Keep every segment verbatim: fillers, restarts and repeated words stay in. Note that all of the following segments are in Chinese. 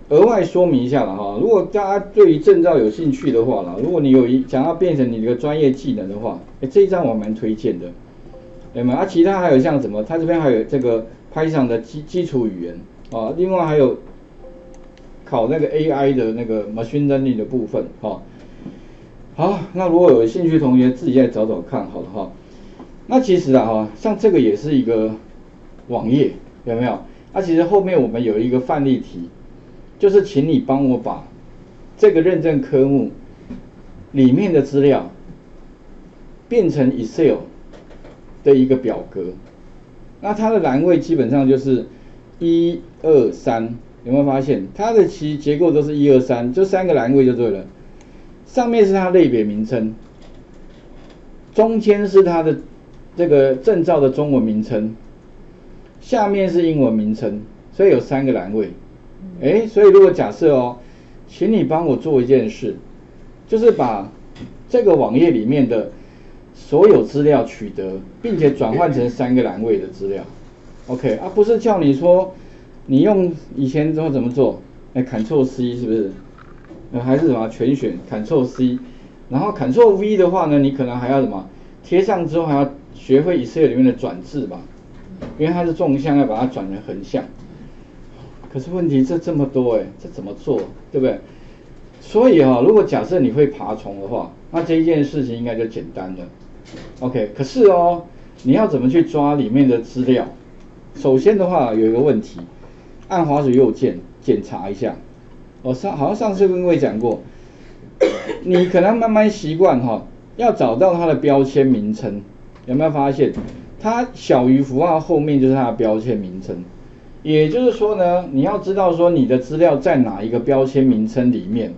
额外说明一下了哈，如果大家对于证照有兴趣的话啦，如果你有一想要变成你的专业技能的话，哎，这一张我蛮推荐的，有没有？啊，其他还有像什么？它这边还有这个 Python 的基基础语言啊，另外还有考那个 A I 的那个 machine learning 的部分哈。好，那如果有兴趣的同学自己再找找看好了哈。那其实啊哈，像这个也是一个网页，有没有？那其实后面我们有一个范例题。就是请你帮我把这个认证科目里面的资料变成 Excel 的一个表格，那它的栏位基本上就是一二三，有没有发现它的其实结构都是一二三，就三个栏位就对了。上面是它类别名称，中间是它的这个证照的中文名称，下面是英文名称，所以有三个栏位。哎，所以如果假设哦，请你帮我做一件事，就是把这个网页里面的所有资料取得，并且转换成三个栏位的资料 ，OK 啊，不是叫你说你用以前之后怎么做？哎 ，Ctrl C 是不是？呃，还是什么全选 Ctrl C， 然后 Ctrl V 的话呢，你可能还要什么贴上之后还要学会 Excel 里面的转字吧，因为它是纵向，要把它转成横向。可是问题这这么多哎，这怎么做，对不对？所以哈、哦，如果假设你会爬虫的话，那这一件事情应该就简单了。OK， 可是哦，你要怎么去抓里面的资料？首先的话有一个问题，按滑鼠右键检查一下。我、哦、上好像上次跟各位讲过，你可能慢慢习惯哈、哦，要找到它的标签名称，有没有发现？它小于符号后面就是它的标签名称。也就是说呢，你要知道说你的资料在哪一个标签名称里面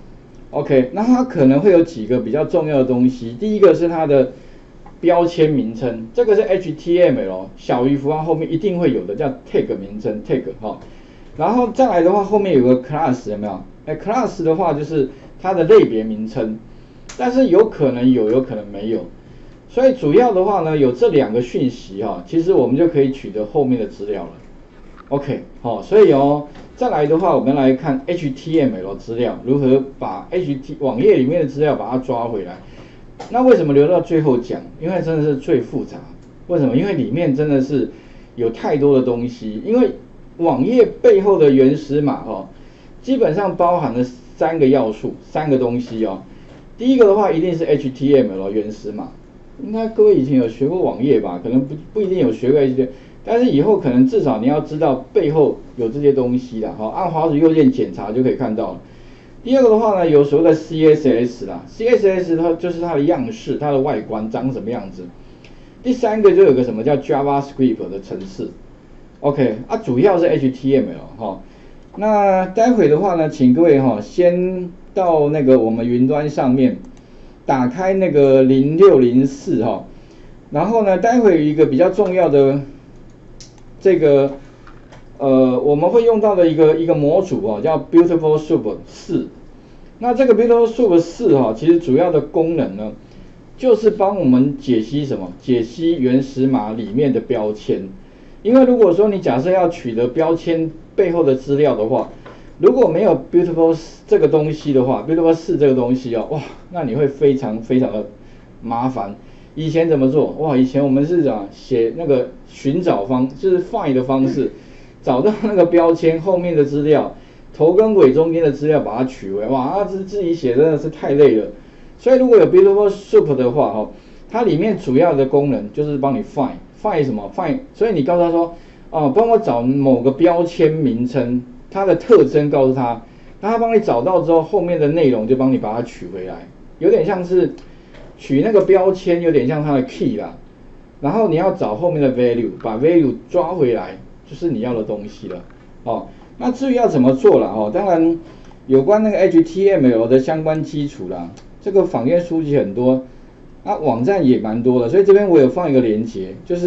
，OK， 那它可能会有几个比较重要的东西。第一个是它的标签名称，这个是 H T M L 小于符号后面一定会有的，叫 tag 名称 tag 哈、哦。然后再来的话，后面有个 class 有没有？哎 ，class 的话就是它的类别名称，但是有可能有，有可能没有。所以主要的话呢，有这两个讯息哈、哦，其实我们就可以取得后面的资料了。OK， 好、哦，所以哦，再来的话，我们来看 H T M L 资料如何把 H T 网页里面的资料把它抓回来。那为什么留到最后讲？因为真的是最复杂。为什么？因为里面真的是有太多的东西。因为网页背后的原始码哦，基本上包含了三个要素，三个东西哦。第一个的话，一定是 H T M L 原始码。应该各位以前有学过网页吧？可能不不一定有学过 H T M L。但是以后可能至少你要知道背后有这些东西啦，好，按滑鼠右键检查就可以看到了。第二个的话呢，有所谓的 C S S 啦 ，C S S 它就是它的样式，它的外观长什么样子。第三个就有个什么叫 JavaScript 的程式 ，OK， 啊，主要是 H T M L 哈。那待会的话呢，请各位哈先到那个我们云端上面打开那个零六零四哈，然后呢，待会有一个比较重要的。这个呃我们会用到的一个一个模组哦，叫 Beautiful Soup 四。那这个 Beautiful Soup 四哈，其实主要的功能呢，就是帮我们解析什么？解析原始码里面的标签。因为如果说你假设要取得标签背后的资料的话，如果没有 Beautiful 这个东西的话 ，Beautiful 四这个东西哦，哇，那你会非常非常的麻烦。以前怎么做？哇，以前我们是讲写那个寻找方，就是 find 的方式，找到那个标签后面的资料，头跟尾中间的资料把它取回。哇，那自自己写真的是太累了。所以如果有 Beautiful Soup 的话，哈，它里面主要的功能就是帮你 find find 什么 find， 所以你告诉他说，哦，帮我找某个标签名称，它的特征告诉他，那他帮你找到之后，后面的内容就帮你把它取回来，有点像是。取那个标签有点像它的 key 啦，然后你要找后面的 value， 把 value 抓回来，就是你要的东西了。哦，那至于要怎么做啦，哦，当然有关那个 H T M L 的相关基础啦，这个坊间书籍很多，啊，网站也蛮多的，所以这边我有放一个连结，就是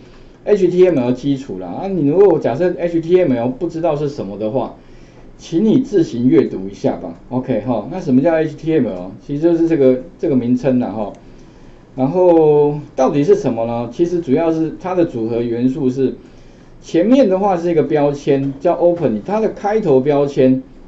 H T M L 基础啦。啊，你如果假设 H T M L 不知道是什么的话，请你自行阅读一下吧 ，OK 哈。那什么叫 H T M L？ 其实就是这个这个名称啦哈。然后到底是什么呢？其实主要是它的组合元素是，前面的话是一个标签叫 open， 它的开头标签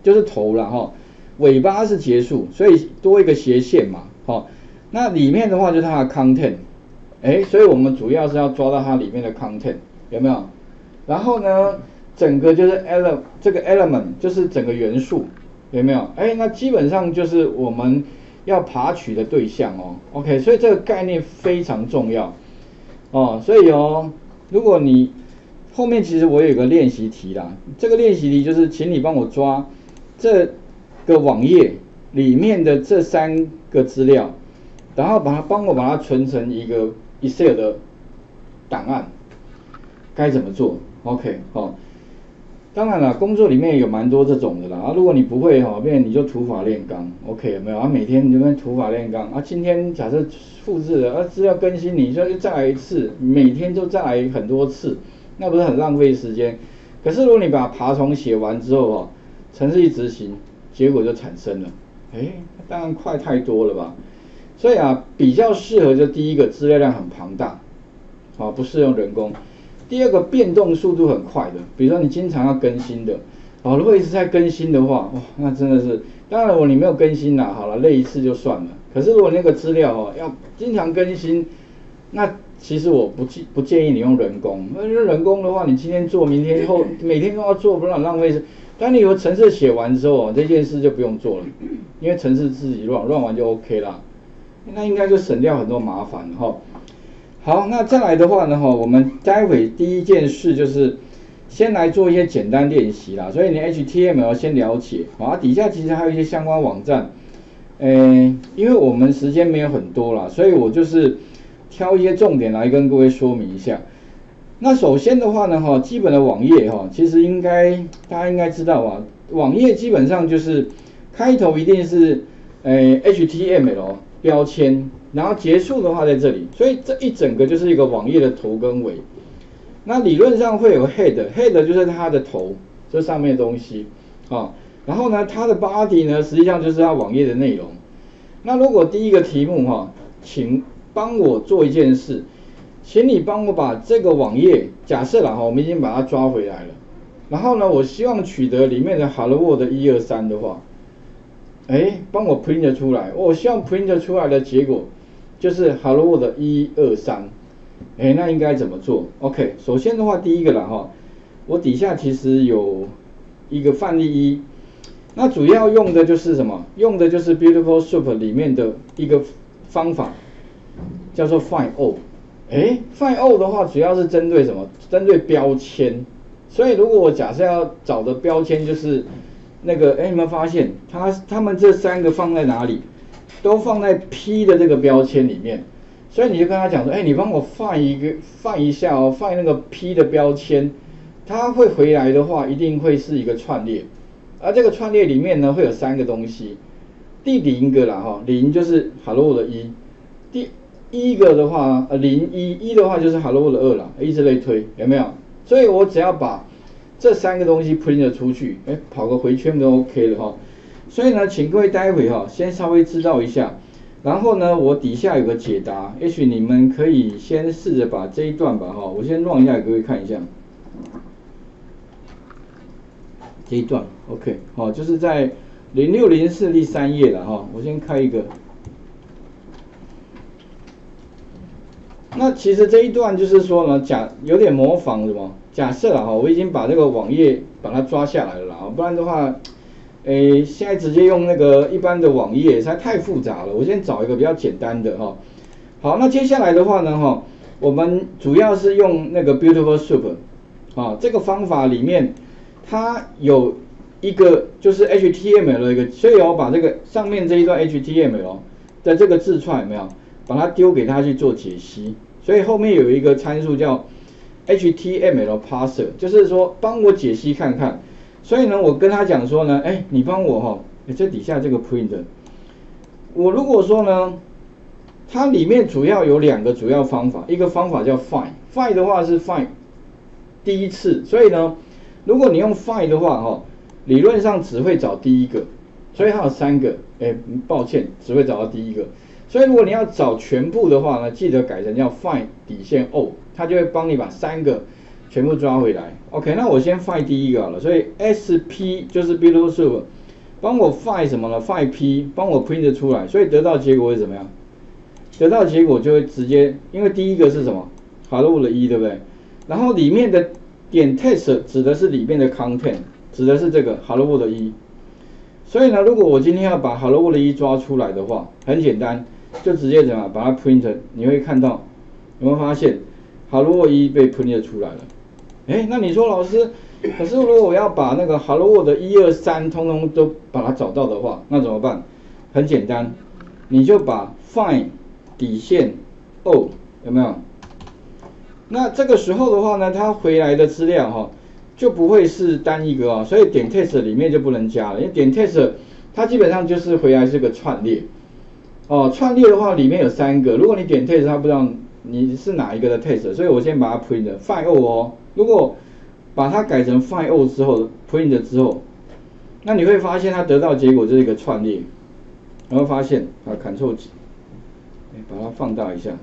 就是头了哈，尾巴是结束，所以多一个斜线嘛，哈。那里面的话就是它的 content， 哎，所以我们主要是要抓到它里面的 content， 有没有？然后呢，整个就是 element 这个 element 就是整个元素，有没有？哎，那基本上就是我们要爬取的对象哦。OK， 所以这个概念非常重要哦。所以哦，如果你后面其实我有个练习题啦，这个练习题就是请你帮我抓这个网页里面的这三个资料，然后把它帮我把它存成一个 Excel 的档案，该怎么做 ？OK， 哦，当然了，工作里面有蛮多这种的啦。啊，如果你不会哈，变你就土法炼钢 ，OK 有没有？啊，每天你就边土法炼钢啊，今天假设复制了，啊资料更新，你就再来一次，每天都再来很多次。那不是很浪费时间？可是如果你把爬虫写完之后哦，程式一执行，结果就产生了，哎，当然快太多了吧？所以啊，比较适合就第一个资料量很庞大，啊不适用人工；第二个变动速度很快的，比如说你经常要更新的，啊如果一直在更新的话，哇那真的是，当然如果你没有更新啦，好了累一次就算了。可是如果那个资料哦要经常更新，那其实我不建不建议你用人工，因为人工的话，你今天做，明天后每天都要做，不然浪费时。当你有程式写完之后，这件事就不用做了，因为程式自己乱，乱完就 OK 啦。那应该就省掉很多麻烦哈。好，那再来的话呢哈，我们待会第一件事就是先来做一些简单练习啦。所以你 H T M L 先了解，啊底下其实还有一些相关网站，诶，因为我们时间没有很多啦，所以我就是挑一些重点来跟各位说明一下。那首先的话呢，哈，基本的网页哈，其实应该大家应该知道啊，网页基本上就是开头一定是呃 H T M L 标签，然后结束的话在这里，所以这一整个就是一个网页的头跟尾。那理论上会有 head，head 就是它的头，这上面的东西啊，然后呢，它的 body 呢，实际上就是它网页的内容。那如果第一个题目哈，请帮我做一件事，请你帮我把这个网页，假设啦哈，我们已经把它抓回来了，然后呢，我希望取得里面的 Hello World 一二三的话，哎，帮我 print 出来，我希望 print 出来的结果就是 Hello World 一二三，哎，那应该怎么做 ？OK， 首先的话，第一个啦哈，我底下其实有一个范例一，那主要用的就是什么？用的就是 Beautiful Soup 里面的一个方法，叫做 Find All。哎 ，Find All 的话，主要是针对什么？针对标签。所以如果我假设要找的标签就是那个，哎，你们发现它它们这三个放在哪里？都放在 P 的这个标签里面。所以你就跟他讲说，哎，你帮我 find 一个 find 一下哦 ，find 那个 P 的标签，它会回来的话，一定会是一个串列。而这个串列里面呢，会有三个东西。第零个啦哈，零就是 Hello 的一，第一个的话，呃零一一的话就是 Hello 的二啦，以此类推，有没有？所以我只要把这三个东西 print 出去，哎，跑个回圈都 OK 了哈。所以呢，请各位待会哈，先稍微知道一下，然后呢，我底下有个解答，也许你们可以先试着把这一段吧哈，我先 run 一下给各位看一下。这一段 OK， 好，就是在零六零四第三页了哈，我先开一个。那其实这一段就是说呢，假有点模仿什么？假设啦哈，我已经把这个网页把它抓下来了啦，不然的话，诶，现在直接用那个一般的网页实在太复杂了，我先找一个比较简单的哈。好，那接下来的话呢哈，我们主要是用那个 Beautiful Soup 啊，这个方法里面它有一个就是 H T M L 的一个，所以我把这个上面这一段 H T M L 的这个字串有没有，把它丢给它去做解析。所以后面有一个参数叫 H T M L parser， 就是说帮我解析看看。所以呢，我跟他讲说呢，哎，你帮我哈，这底下这个 print， 我如果说呢，它里面主要有两个主要方法，一个方法叫 find，find 的话是 find 第一次，所以呢，如果你用 find 的话哈，理论上只会找第一个，所以它有三个，哎，抱歉，只会找到第一个。所以如果你要找全部的话呢，记得改成叫 find 底线 O， 它就会帮你把三个全部抓回来。OK， 那我先 find 第一个好了，所以 sp 就是 build soup， 帮我 find 什么呢 ？find p， 帮我 print 出来，所以得到结果会怎么样？得到结果就会直接，因为第一个是什么 ？hello world 一，对不对？然后里面的点 test 指的是里面的 content， 指的是这个 hello world 一。所以呢，如果我今天要把 hello world 一抓出来的话，很简单，就直接怎么把它 print， 你会看到，有没有发现 hello world 一被 print 出来了？哎，那你说老师，可是如果我要把那个 hello world 一二三通通都把它找到的话，那怎么办？很简单，你就把 find 底线 O 有没有？那这个时候的话呢，它回来的资料哈、哦、就不会是单一个啊、哦，所以点 test 里面就不能加了，因为点 test 它基本上就是回来是个串列哦，串列的话里面有三个，如果你点 test 它不知道你是哪一个的 test， 所以我先把它 print find O 哦，如果把它改成 find O 之后 print 之后，那你会发现它得到结果就是一个串列，然后发现啊 Ctrl 几。把它放大一下，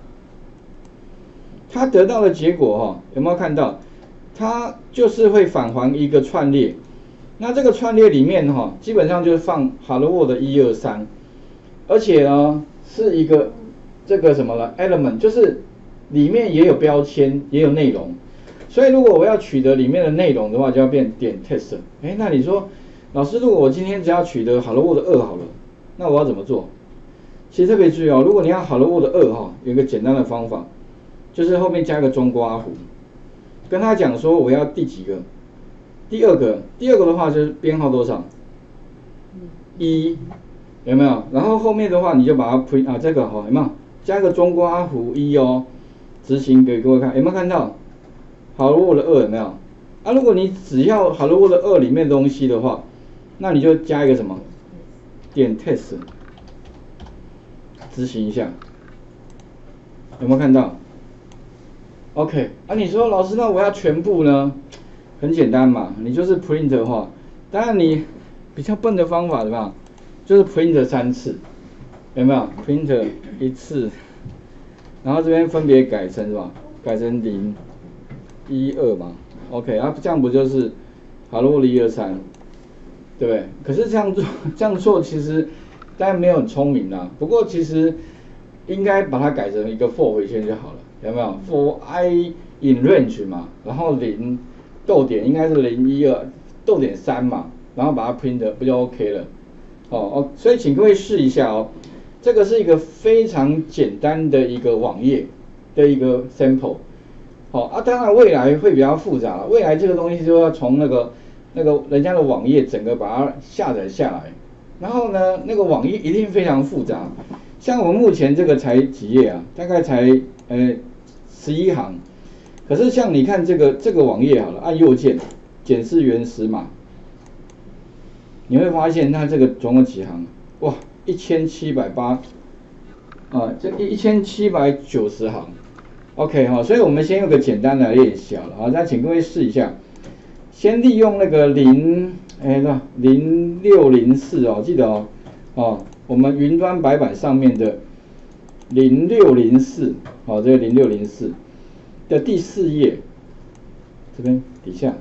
它得到的结果哈、哦，有没有看到？它就是会返还一个串列，那这个串列里面哈、哦，基本上就是放 hello world 一二三，而且呢是一个这个什么了 element， 就是里面也有标签，也有内容。所以如果我要取得里面的内容的话，就要变点 test。哎，那你说，老师，如果我今天只要取得 hello world 二好了，那我要怎么做？其实特别注意哦，如果你要 hello world 二哈，有一个简单的方法，就是后面加个中括弧，跟他讲说我要第几个，第二个，第二个的话就是编号多少，一，有没有？然后后面的话你就把它 print 啊，这个哈、哦、有没有？加个中括弧一哦，执行给各位看，有没有看到 hello world 二有没有？啊，如果你只要 hello world 二里面的东西的话，那你就加一个什么点 test。执行一下，有没有看到 ？OK， 啊，你说老师，那我要全部呢？很简单嘛，你就是 print 的话，当然你比较笨的方法对吧？就是 print 三次，有没有 ？print 一次，然后这边分别改成是吧？改成零、一、二嘛。OK， 啊，这样不就是 hello world 一二三，对不对？可是这样做，这样做其实。当然没有很聪明啦，不过其实应该把它改成一个 for 回圈就好了，有没有 ？for i in range 嘛，然后零逗点应该是零一二逗点三嘛，然后把它 print 不就 OK 了？哦哦，所以请各位试一下哦，这个是一个非常简单的一个网页的一个 sample。好、哦、啊，当然未来会比较复杂了，未来这个东西就要从那个那个人家的网页整个把它下载下来。然后呢，那个网页一定非常复杂，像我们目前这个才几页啊，大概才呃十一行，可是像你看这个这个网页好了，按右键检视原始码，你会发现它这个总共几行？哇，一千七百八啊，这一千七百九十行 ，OK 哈、哦，所以我们先用个简单的练习好了啊，那请各位试一下，先利用那个零。哎，那零六零四哦，记得哦，哦，我们云端白板上面的零六零四，好，这个零六零四的第四页，这边底下，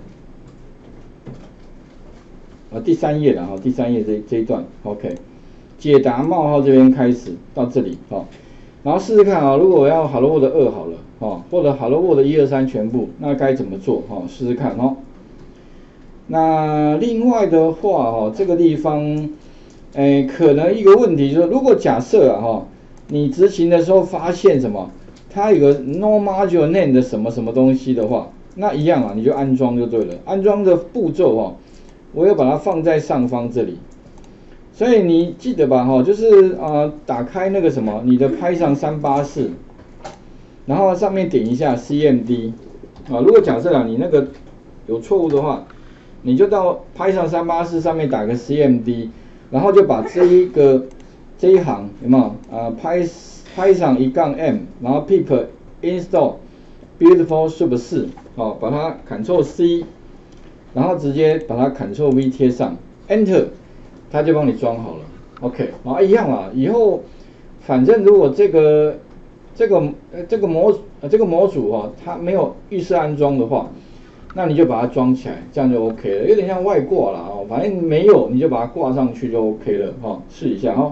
啊，第三页了哈，第三页这这一段 ，OK， 解答冒号这边开始到这里，好、哦，然后试试看啊、哦，如果我要 hello world 二好了，哦，或者 hello world 一二三全部，那该怎么做？哈、哦，试试看哦。那另外的话哈，这个地方，诶，可能一个问题就是，如果假设啊哈，你执行的时候发现什么，它有个 no module name 的什么什么东西的话，那一样啊，你就安装就对了。安装的步骤哈，我要把它放在上方这里，所以你记得吧哈，就是啊、呃，打开那个什么，你的 Python 三八四，然后上面点一下 C M D 啊，如果假设啊你那个有错误的话。你就到 Python 三八四上面打个 C M D， 然后就把这一个这一行有没有啊 Python 一杠 M， 然后 pip install beautiful soup 四，好，把它 Ctrl C， 然后直接把它 Ctrl V 贴上 Enter， 它就帮你装好了。OK， 啊一样啊，以后反正如果这个这个呃这个模呃这个模组哈、哦，它没有预设安装的话，那你就把它装起来，这样就 OK 了，有点像外挂啦哦，反正没有你就把它挂上去就 OK 了哈、哦，试一下哈、哦。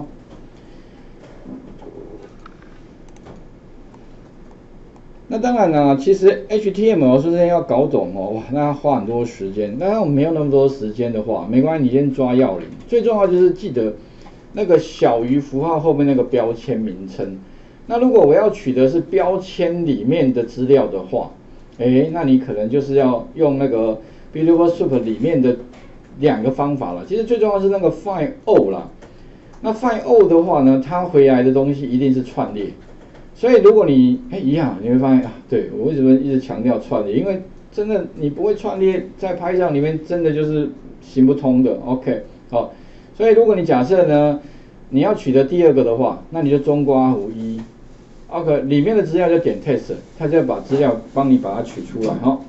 那当然啦，其实 H T M L 是真的要搞懂哦，哇，那要花很多时间。那我没有那么多时间的话，没关系，你先抓要领。最重要就是记得那个小于符号后面那个标签名称。那如果我要取的是标签里面的资料的话，哎，那你可能就是要用那个 Visual Soup 里面的两个方法了。其实最重要是那个 Find All 啦。那 Find All 的话呢，它回来的东西一定是串列。所以如果你哎一样，你会发现啊，对我为什么一直强调串列？因为真的你不会串列，在拍照里面真的就是行不通的。OK， 好，所以如果你假设呢，你要取得第二个的话，那你就中括弧一 ，OK， 里面的资料就点 test， 它就要把资料帮你把它取出来哈。